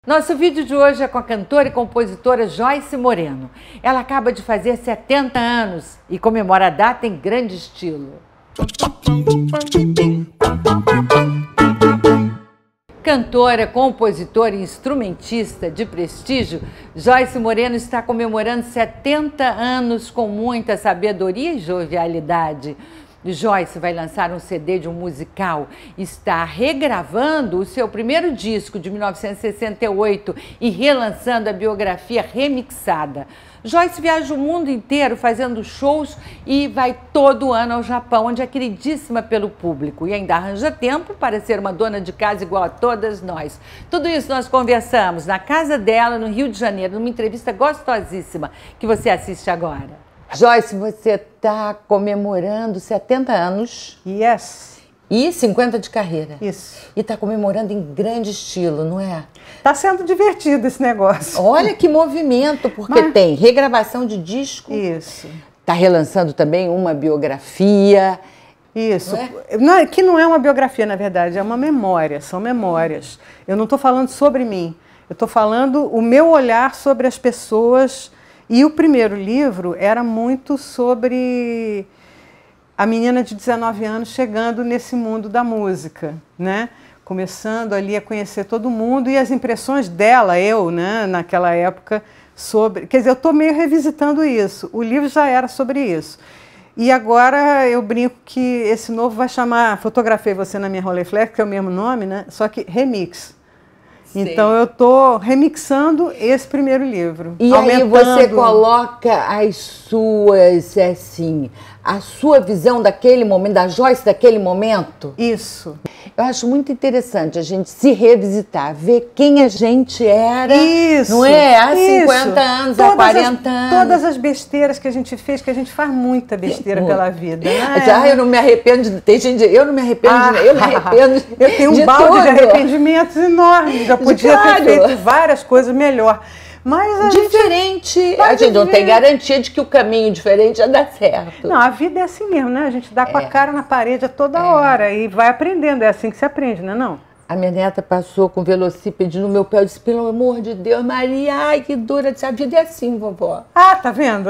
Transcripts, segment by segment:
Nosso vídeo de hoje é com a cantora e compositora Joyce Moreno. Ela acaba de fazer 70 anos e comemora a data em grande estilo. Cantora, compositora e instrumentista de prestígio, Joyce Moreno está comemorando 70 anos com muita sabedoria e jovialidade. Joyce vai lançar um CD de um musical, está regravando o seu primeiro disco de 1968 e relançando a biografia remixada. Joyce viaja o mundo inteiro fazendo shows e vai todo ano ao Japão, onde é queridíssima pelo público e ainda arranja tempo para ser uma dona de casa igual a todas nós. Tudo isso nós conversamos na casa dela, no Rio de Janeiro, numa entrevista gostosíssima que você assiste agora. Joyce, você está comemorando 70 anos. Yes. E 50 de carreira. Isso. E está comemorando em grande estilo, não é? Está sendo divertido esse negócio. Olha que movimento, porque tem regravação de disco. Isso. Está relançando também uma biografia. Isso. Que não é uma biografia, na verdade, é uma memória, são memórias. Eu não estou falando sobre mim, eu estou falando o meu olhar sobre as pessoas. E o primeiro livro era muito sobre a menina de 19 anos chegando nesse mundo da música, né? Começando ali a conhecer todo mundo e as impressões dela, né, naquela época, sobre... Quer dizer, eu estou meio revisitando isso. O livro já era sobre isso. E agora eu brinco que esse novo vai chamar Fotografei Você na Minha Rolleiflex, que é o mesmo nome, né? Só que remix. Então eu estou remixando esse primeiro livro. E aí você coloca as suas, assim, a sua visão daquele momento, da Joyce daquele momento? Isso. Eu acho muito interessante a gente se revisitar, ver quem a gente era, não é? Há 50 anos, há 40 anos. Todas as besteiras que a gente fez, que a gente faz muita besteira pela vida. Já eu não me arrependo, tem gente, eu não me arrependo, eu me arrependo eu tenho um balde de arrependimentos enormes, já podia ter feito várias coisas melhor. Mas a gente não tem garantia de que o caminho diferente já dá certo. Não, a vida é assim mesmo, né? A gente dá com a cara na parede a toda hora e vai aprendendo, é assim que se aprende, né, não? A minha neta passou com velocípede no meu pé, eu disse, pelo amor de Deus, Maria, ai que dura, a vida é assim, vovó. Ah, tá vendo?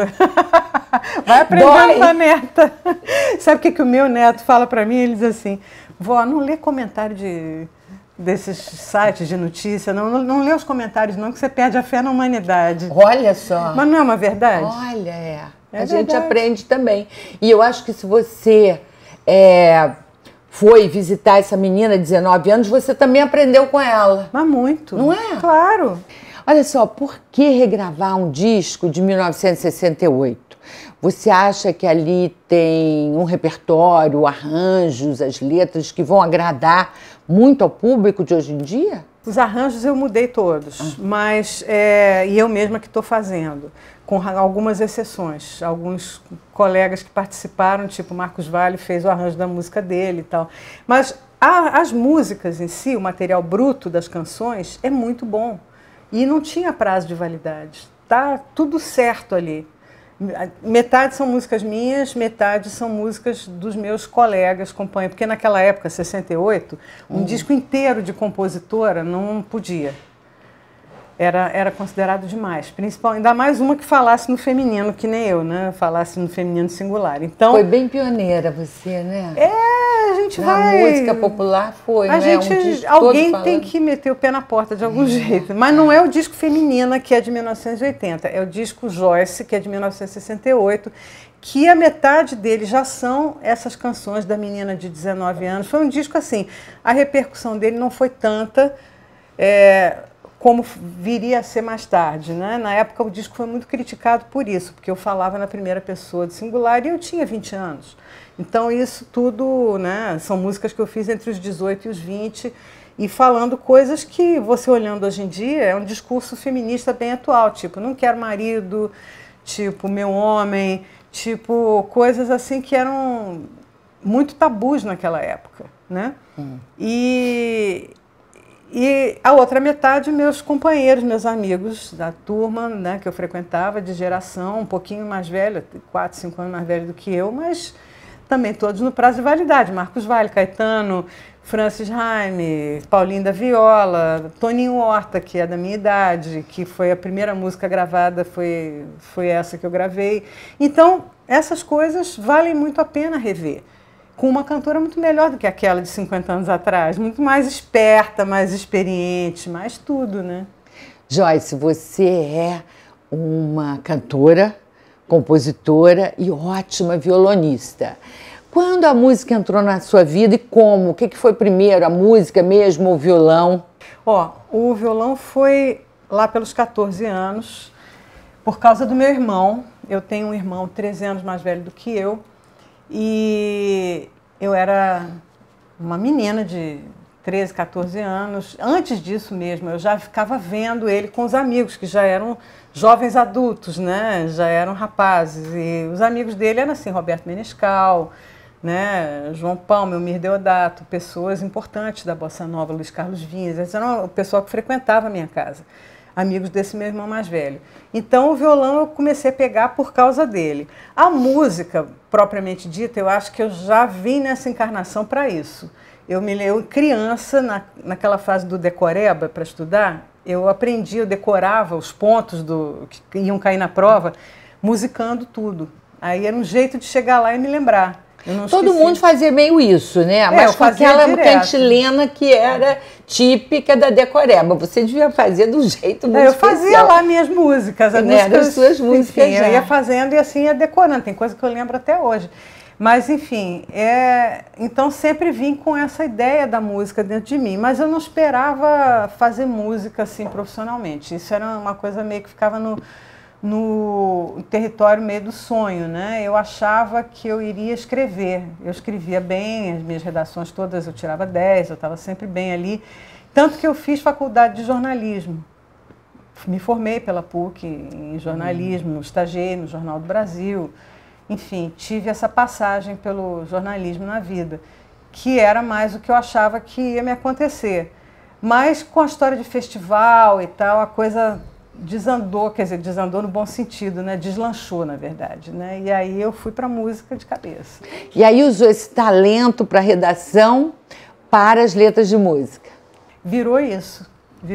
Vai aprendendo com a neta. Sabe o que o meu neto fala pra mim? Ele diz assim, vó, não lê comentário desses sites de notícia, não lê os comentários não, que você perde a fé na humanidade. Olha só. Mas não é uma verdade? Olha, a gente aprende também. E eu acho que se você foi visitar essa menina de 19 anos, você também aprendeu com ela. Mas muito. Não é? Claro. Olha só, por que regravar um disco de 1968? Você acha que ali tem um repertório, arranjos, as letras que vão agradar muito ao público de hoje em dia? Os arranjos eu mudei todos, mas e eu mesma que estou fazendo, com algumas exceções. Alguns colegas que participaram, tipo Marcos Valle, fez o arranjo da música dele e tal. Mas as músicas em si, o material bruto das canções, é muito bom. E não tinha prazo de validade. Tá tudo certo ali. Metade são músicas minhas, metade são músicas dos meus colegas, companheiros, porque naquela época, 68, um disco inteiro de compositora não podia. Era considerado demais, principalmente, ainda mais uma que falasse no feminino, que nem eu, né? Falasse no feminino singular. Então, foi bem pioneira você, né? A gente vai... A música popular foi, a gente, alguém tem que meter o pé na porta de algum jeito. Mas não é o disco Feminina, que é de 1980, é o disco Joyce, que é de 1968, que a metade dele já são essas canções da menina de 19 anos. Foi um disco assim, a repercussão dele não foi tanta... como viria a ser mais tarde, né? Na época o disco foi muito criticado por isso, porque eu falava na primeira pessoa de singular e eu tinha 20 anos. Então isso tudo, né, são músicas que eu fiz entre os 18 e os 20 e falando coisas que você olhando hoje em dia é um discurso feminista bem atual, tipo, não quero marido, tipo, meu homem, tipo, coisas assim que eram muito tabus naquela época, né? E a outra metade, meus companheiros, meus amigos da turma, né, que eu frequentava, de geração um pouquinho mais velha, 4, 5 anos mais velho do que eu, mas também todos no prazo de validade. Marcos Valle, Caetano, Francis Haime, Paulinho da Viola, Toninho Horta, que é da minha idade, que foi a primeira música gravada, foi essa que eu gravei. Então, essas coisas valem muito a pena rever, com uma cantora muito melhor do que aquela de 50 anos atrás, muito mais esperta, mais experiente, mais tudo, né? Joyce, você é uma cantora, compositora e ótima violonista. Quando a música entrou na sua vida e como? O que foi primeiro, a música mesmo ou o violão? O violão foi lá pelos 14 anos, por causa do meu irmão. Eu tenho um irmão 13 anos mais velho do que eu, e eu era uma menina de 13, 14 anos. Antes disso mesmo, eu já ficava vendo ele com os amigos, que já eram jovens adultos, né? Já eram rapazes. E os amigos dele eram assim, Roberto Menescal, né? João Palma, Elmir Deodato, pessoas importantes da Bossa Nova, Luiz Carlos Vinhas. Esse era o pessoal que frequentava a minha casa, amigos desse meu irmão mais velho. Então, o violão eu comecei a pegar por causa dele. A música, propriamente dita, eu acho que eu já vim nessa encarnação para isso. Eu criança, naquela fase do decoreba para estudar, eu decorava os pontos que iam cair na prova, musicando tudo. Aí era um jeito de chegar lá e me lembrar. Todo mundo fazia meio isso, né? Mas com aquela cantilena que era típica da decoreba. Você devia fazer do jeito muito especial. Eu fazia lá minhas músicas. As suas músicas. Enfim, eu ia fazendo e assim ia decorando. Tem coisa que eu lembro até hoje. Mas, enfim, então sempre vim com essa ideia da música dentro de mim. Mas eu não esperava fazer música assim profissionalmente. Isso era uma coisa meio que ficava no território meio do sonho, né? Eu achava que eu iria escrever. Eu escrevia bem, as minhas redações todas eu tirava 10, eu estava sempre bem ali. Tanto que eu fiz faculdade de jornalismo. Me formei pela PUC em jornalismo, estagiei no Jornal do Brasil. Enfim, tive essa passagem pelo jornalismo na vida, que era mais o que eu achava que ia me acontecer. Mas com a história de festival e tal, a coisa desandou, quer dizer, desandou no bom sentido, né? Deslanchou, na verdade, né? E aí eu fui para a música de cabeça. E aí usou esse talento para redação para as letras de música? Virou isso.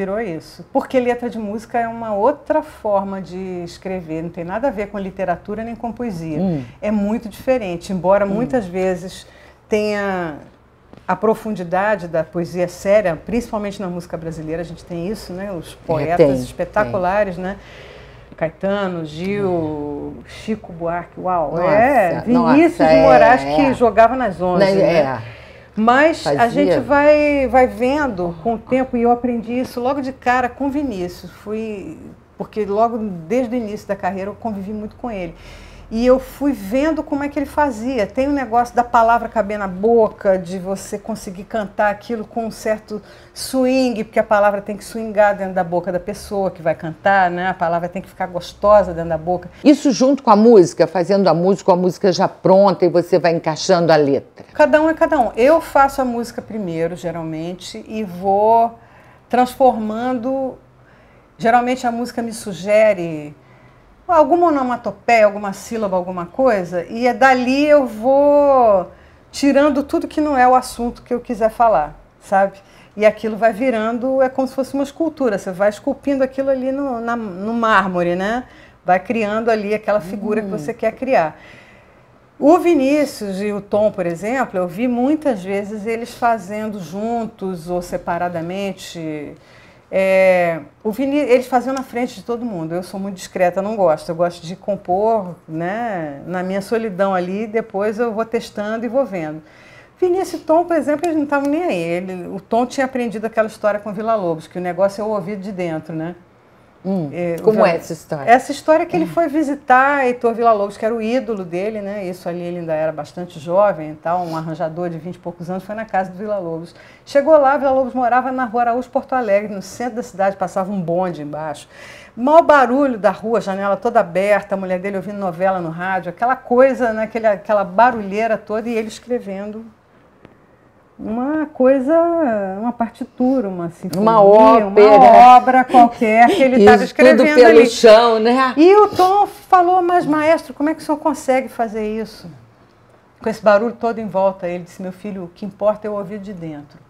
Porque letra de música é uma outra forma de escrever, não tem nada a ver com literatura nem com poesia. É muito diferente, embora muitas vezes tenha a profundidade da poesia séria, principalmente na música brasileira, a gente tem isso, né? Os poetas espetaculares, né? Caetano, Gil, Chico Buarque, uau! Vinícius de Moraes que jogava nas ondas, né? Mas a gente vai vendo com o tempo, e eu aprendi isso logo de cara com Vinícius, porque logo desde o início da carreira eu convivi muito com ele. E eu fui vendo como é que ele fazia. Tem um negócio da palavra caber na boca, de você conseguir cantar aquilo com um certo swing, porque a palavra tem que swingar dentro da boca da pessoa que vai cantar, né? A palavra tem que ficar gostosa dentro da boca. Isso junto com a música, fazendo a música já pronta e você vai encaixando a letra? Cada um é cada um. Eu faço a música primeiro, geralmente, e vou transformando. Geralmente a música me sugere alguma onomatopeia, alguma sílaba, alguma coisa, e dali eu vou tirando tudo que não é o assunto que eu quiser falar, sabe? E aquilo vai virando, é como se fosse uma escultura, você vai esculpindo aquilo ali no mármore, né? Vai criando ali aquela figura que você quer criar. O Vinícius e o Tom, por exemplo, eu vi muitas vezes eles fazendo juntos ou separadamente. Eles faziam na frente de todo mundo. Eu sou muito discreta, não gosto. Eu gosto de compor, né, na minha solidão ali, depois eu vou testando e vou vendo. Vinícius e Tom, por exemplo, eles não estavam nem aí. O Tom tinha aprendido aquela história com Villa Lobos, que o negócio é o ouvido de dentro, né? Como é essa história? Essa história é que ele foi visitar Heitor Villa-Lobos, que era o ídolo dele, né? Isso ali ele ainda era bastante jovem e tal, um arranjador de 20 e poucos anos, foi na casa do Villa-Lobos. Chegou lá, Villa-Lobos morava na Rua Araújo, Porto Alegre, no centro da cidade, passava um bonde embaixo. Mau barulho da rua, janela toda aberta, a mulher dele ouvindo novela no rádio, aquela coisa, né? Aquela barulheira toda, e ele escrevendo uma coisa, uma partitura, uma sinfonia, uma obra qualquer que ele estava escrevendo tudo pelo ali. chão, né? E o Tom falou, mas maestro, como é que o senhor consegue fazer isso? Com esse barulho todo em volta. Ele disse, meu filho, o que importa é o ouvido de dentro.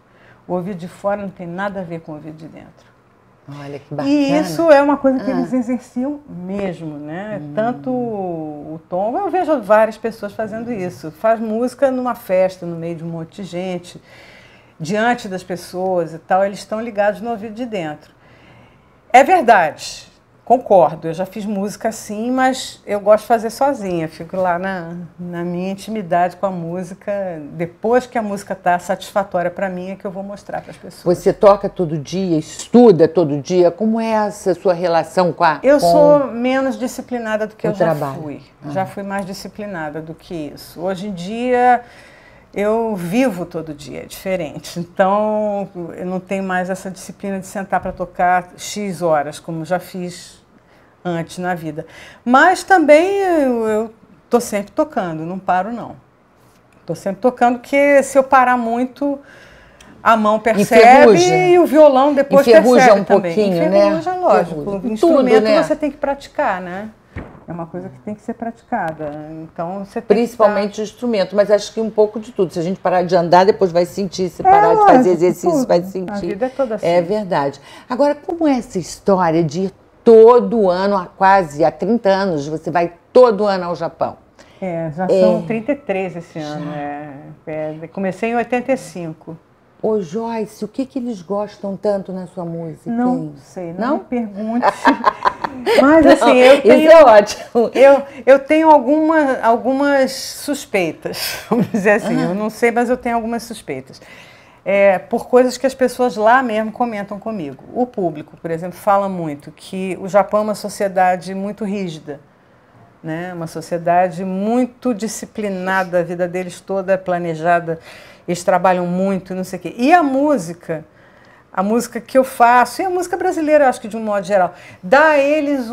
O ouvido de fora não tem nada a ver com o ouvido de dentro. Olha que bacana. E isso é uma coisa que eles exerciam mesmo, né? Tanto o Tom, eu vejo várias pessoas fazendo isso. Faz música numa festa, no meio de um monte de gente, diante das pessoas e tal, eles estão ligados no ouvido de dentro. É verdade, concordo, eu já fiz música assim, mas eu gosto de fazer sozinha, fico lá na minha intimidade com a música, depois que a música está satisfatória para mim é que eu vou mostrar para as pessoas. Você toca todo dia, estuda todo dia, como é essa sua relação com a... Eu sou menos disciplinada do que eu já trabalho. fui, já fui mais disciplinada do que isso. Hoje em dia eu vivo todo dia, é diferente, então eu não tenho mais essa disciplina de sentar para tocar X horas, como já fiz antes na vida. Mas também eu estou sempre tocando, não paro não. Estou sempre tocando, porque se eu parar muito, a mão percebe e o violão depois percebe também. Pouquinho, né? Enferruja, lógico. O instrumento você tem que praticar, né? É uma coisa que tem que ser praticada. Então, você tem principalmente o instrumento, mas acho que um pouco de tudo. Se a gente parar de andar, depois vai sentir. Se parar de fazer exercício, tudo. vai sentir. A vida é toda assim. É verdade. Agora, como é essa história de ir todo ano, há 30 anos, você vai todo ano ao Japão? Já são 33 esse ano. Comecei em 85. Ô Joyce, o que eles gostam tanto na sua música? Não sei, não me pergunte. Mas assim, eu tenho, isso é ótimo. Eu tenho algumas suspeitas, vamos dizer assim. Eu não sei, mas eu tenho algumas suspeitas. Por coisas que as pessoas lá mesmo comentam comigo. O público, por exemplo, fala muito que o Japão é uma sociedade muito rígida, né? Uma sociedade muito disciplinada, a vida deles toda é planejada, eles trabalham muito, não sei o quê. E a música que eu faço, e a música brasileira, eu acho que de um modo geral, dá a eles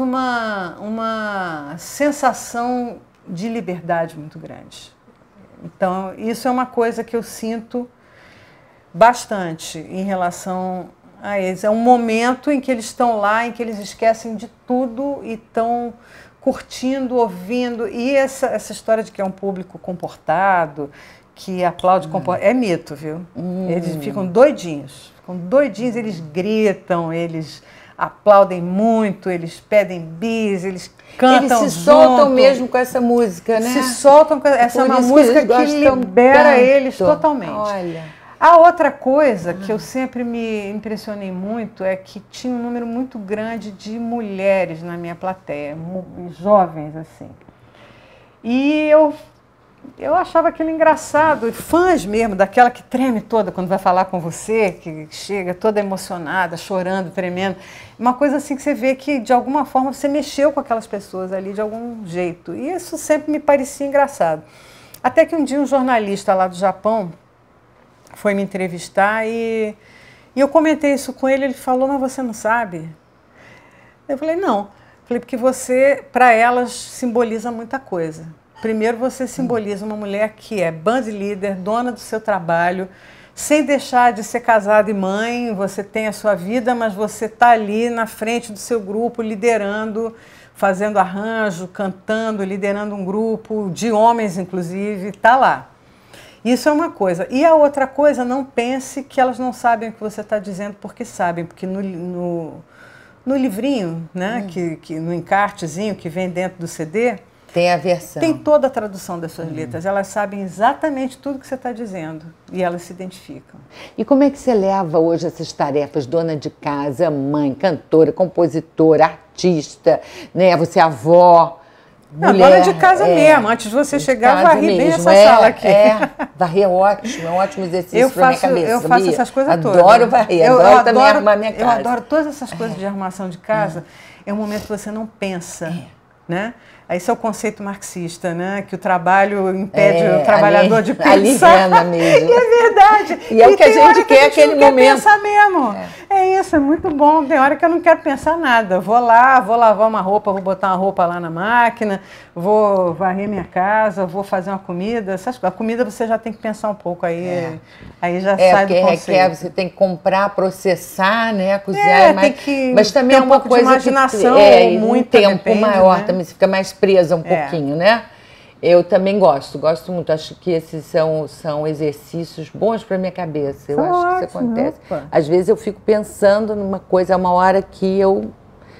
uma sensação de liberdade muito grande. Então, isso é uma coisa que eu sinto bastante em relação a eles. É um momento em que eles estão lá, em que eles esquecem de tudo e estão curtindo, ouvindo. E essa história de que é um público comportado, que aplaude é mito, viu? Eles ficam doidinhos, eles gritam, eles aplaudem muito, eles pedem bis, eles cantam Eles se soltam mesmo com essa música, né? Se soltam com essa, é uma música que libera eles totalmente. Olha. A outra coisa que eu sempre me impressionei muito é que tinha um número muito grande de mulheres na minha plateia, jovens assim. E eu achava aquilo engraçado, fãs mesmo, daquela que treme toda quando vai falar com você, que chega toda emocionada, chorando, tremendo. Uma coisa assim que você vê que, de alguma forma, você mexeu com aquelas pessoas ali de algum jeito. E isso sempre me parecia engraçado. Até que um dia um jornalista lá do Japão foi me entrevistar e eu comentei isso com ele, ele falou, mas você não sabe? Eu falei, não. Falei, porque você, para elas, simboliza muita coisa. Primeiro, você simboliza uma mulher que é band leader, dona do seu trabalho, sem deixar de ser casada e mãe, você tem a sua vida, mas você está ali na frente do seu grupo, liderando, fazendo arranjo, cantando, liderando um grupo, de homens inclusive, está lá. Isso é uma coisa. E a outra coisa, não pense que elas não sabem o que você está dizendo, porque sabem, porque no livrinho, né, que no encartezinho que vem dentro do CD, tem a versão. Tem toda a tradução das suas letras. Elas sabem exatamente tudo que você está dizendo e elas se identificam. E como é que você leva hoje essas tarefas? Dona de casa, mãe, cantora, compositora, artista, né? Você é avó, mulher. Dona de casa mesmo. Antes de você chegar, varri bem essa sala aqui. Varrer é ótimo, é um ótimo exercício para minha cabeça. Eu faço essas coisas todas. Adoro varrer, adoro também arrumar minha casa. Eu adoro todas essas coisas de arrumação de casa. É um momento que você não pensa, né? Esse é o conceito marxista, né? Que o trabalho impede o trabalhador de pensar. Aliena mesmo. E é verdade. E é o que a gente quer naquele momento. Pensar mesmo. É isso, é muito bom. Tem hora que eu não quero pensar nada. Vou lá, vou lavar uma roupa, vou botar uma roupa lá na máquina, vou varrer minha casa, vou fazer uma comida. A comida você já tem que pensar um pouco aí. Aí já sai do conceito. Você tem que comprar, processar, né? Cozinhar. Mas também é uma coisa de imaginação, muito tempo maior, né? Também você fica mais presa um pouquinho, né? Eu também gosto muito. Acho que esses são exercícios bons para minha cabeça. Eu acho que isso acontece. Opa. Às vezes eu fico pensando numa coisa, uma hora que eu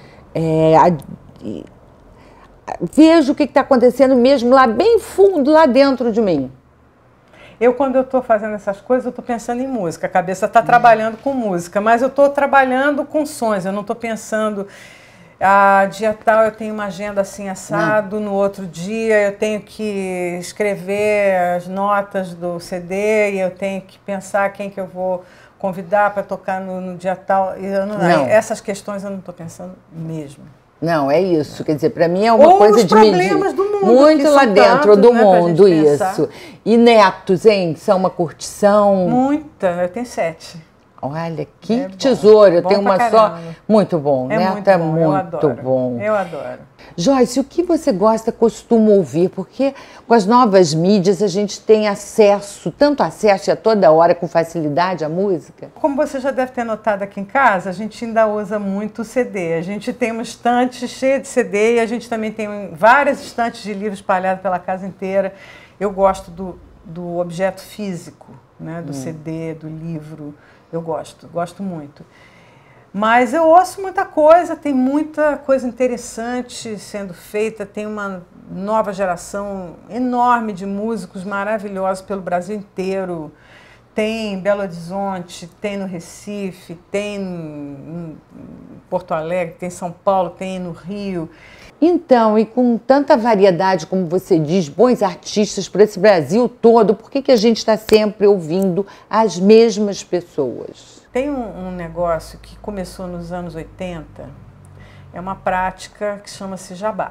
vejo o que está acontecendo mesmo lá bem fundo, lá dentro de mim. Quando eu estou fazendo essas coisas, eu estou pensando em música. A cabeça está trabalhando com música, mas eu estou trabalhando com sons. Eu não estou pensando, dia tal eu tenho uma agenda assim assado, no outro dia eu tenho que escrever as notas do CD e eu tenho que pensar quem que eu vou convidar para tocar no dia tal. Essas questões eu não estou pensando mesmo. Não, é isso. Quer dizer, para mim é uma coisa de problemas do mundo, muito lá dentro do mundo, isso. E netos, hein? São uma curtição? Muita. Eu tenho 7. Olha, que tesouro. Eu tenho uma só. Muito bom. Neto é muito bom. Eu adoro. Joyce, o que você costuma ouvir? Porque com as novas mídias a gente tem tanto acesso e a toda hora com facilidade à música. Como você já deve ter notado aqui em casa, a gente ainda usa muito CD. A gente tem uma estante cheia de CD e a gente também tem várias estantes de livros espalhadas pela casa inteira. Eu gosto do objeto físico, né? Do CD, do livro. Eu gosto muito. Mas eu ouço muita coisa, tem muita coisa interessante sendo feita, tem uma nova geração enorme de músicos maravilhosos pelo Brasil inteiro. Tem em Belo Horizonte, tem no Recife, tem em Porto Alegre, tem em São Paulo, tem no Rio. Então, e com tanta variedade, como você diz, bons artistas para esse Brasil todo, por que a gente está sempre ouvindo as mesmas pessoas? Tem um negócio que começou nos anos 80, é uma prática que chama-se jabá.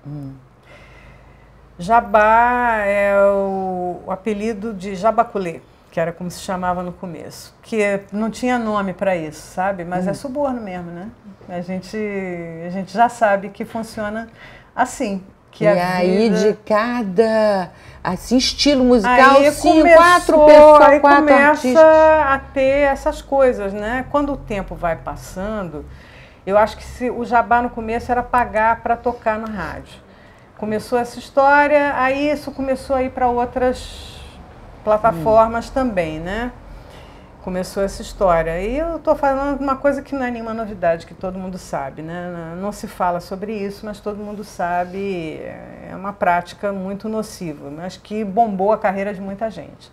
Jabá é o apelido de jabaculê, que era como se chamava no começo, que não tinha nome para isso, sabe? Mas é suborno mesmo, né? A gente já sabe que funciona assim. Que e aí de cada estilo musical, aí 4 pessoas, aí 4 começa artistas. a ter essas coisas, né? Quando o tempo vai passando, eu acho que o jabá no começo era pagar para tocar na rádio. Começou essa história, aí isso começou a ir para outras plataformas também, né? Começou essa história. E eu estou falando uma coisa que não é nenhuma novidade, que todo mundo sabe, né? Não se fala sobre isso, mas todo mundo sabe, é uma prática muito nociva, mas que bombou a carreira de muita gente.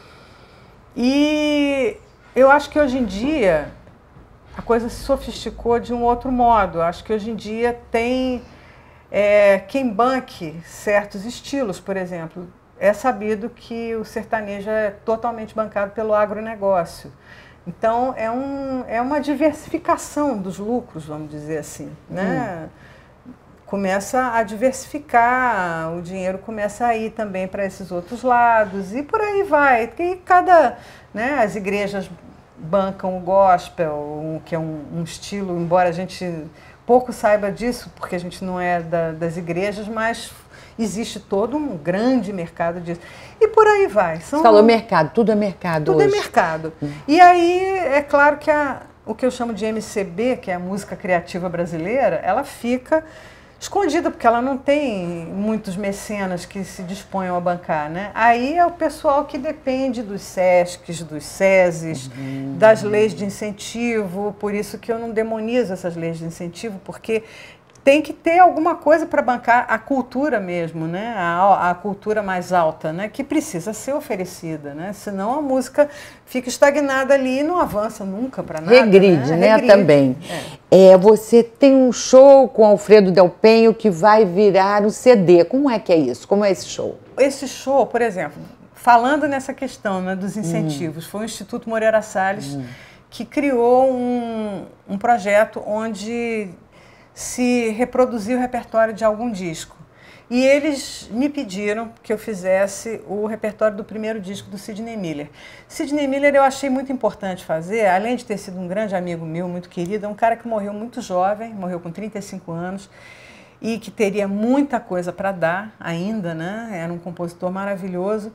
E eu acho que hoje em dia a coisa se sofisticou de um outro modo. Acho que hoje em dia tem quem banque certos estilos, por exemplo. É sabido que o sertanejo é totalmente bancado pelo agronegócio. Então, é uma diversificação dos lucros, vamos dizer assim, né? Começa a diversificar, o dinheiro começa a ir também para esses outros lados e por aí vai. E as igrejas bancam o gospel, que é um estilo, embora a gente pouco saiba disso, porque a gente não é das igrejas, mas existe todo um grande mercado disso. E por aí vai. Você falou mercado, tudo é mercado hoje. Tudo é mercado. E aí, é claro que o que eu chamo de MCB, que é a música criativa brasileira, ela fica escondida, porque ela não tem muitos mecenas que se disponham a bancar, né? Aí é o pessoal que depende dos SESCs, dos SESIs, das leis de incentivo, por isso que eu não demonizo essas leis de incentivo, porque tem que ter alguma coisa para bancar a cultura mesmo, né? A cultura mais alta, né? Que precisa ser oferecida, né? Senão a música fica estagnada ali e não avança nunca para nada. Regride, né? Também. Você tem um show com Alfredo Del Penho que vai virar um CD. Como é que é isso? Como é esse show? Esse show, por exemplo, falando nessa questão, né, dos incentivos, foi o Instituto Moreira Salles que criou um projeto onde se reproduzir o repertório de algum disco. E eles me pediram que eu fizesse o repertório do primeiro disco do Sidney Miller. Sidney Miller eu achei muito importante fazer, além de ter sido um grande amigo meu, muito querido, é um cara que morreu muito jovem, morreu com 35 anos, e que teria muita coisa para dar ainda, né? Era um compositor maravilhoso.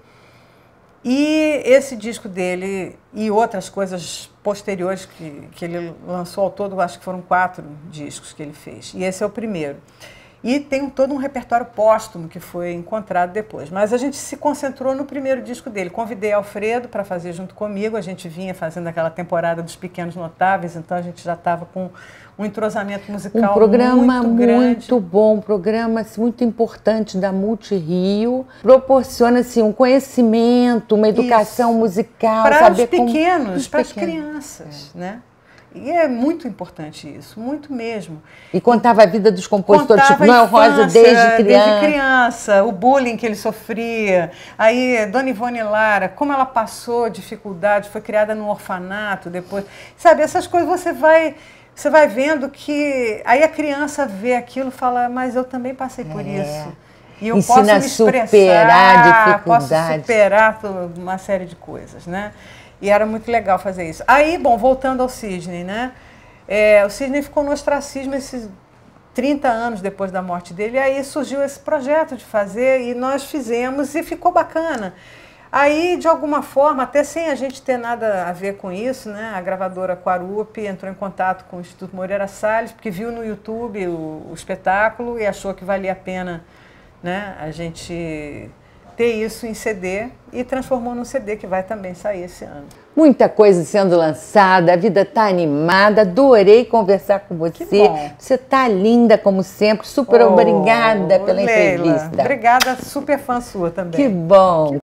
E esse disco dele e outras coisas posteriores que ele lançou ao todo, acho que foram 4 discos que ele fez. E esse é o primeiro. E tem todo um repertório póstumo que foi encontrado depois. Mas a gente se concentrou no primeiro disco dele. Convidei Alfredo para fazer junto comigo. A gente vinha fazendo aquela temporada dos Pequenos Notáveis, então a gente já estava com um entrosamento musical um programa muito grande. Muito bom, um programa muito importante da Multirio. Proporciona assim, um conhecimento, uma educação musical. Para os pequenos, para as crianças, né? E é muito importante isso, muito mesmo. E contava a vida dos compositores, tipo Noel Rosa desde criança, o bullying que ele sofria. Aí, Dona Ivone Lara, como ela passou dificuldade, foi criada num orfanato depois. Sabe, essas coisas você vai vendo que... Aí a criança vê aquilo e fala, mas eu também passei por isso. E eu posso me expressar, posso superar uma série de coisas, né? E era muito legal fazer isso. Aí, bom, voltando ao Sidney, né? O Sidney ficou no ostracismo esses 30 anos depois da morte dele, e aí surgiu esse projeto de fazer, e nós fizemos, e ficou bacana. Aí, de alguma forma, até sem a gente ter nada a ver com isso, né? A gravadora Quarupi entrou em contato com o Instituto Moreira Salles, porque viu no YouTube o espetáculo e achou que valia a pena, né, a gente ter isso em CD, e transformou num CD que vai também sair esse ano. Muita coisa sendo lançada, a vida está animada, adorei conversar com você. Você está linda como sempre, super obrigada pela entrevista. Obrigada, super fã sua também. Que bom.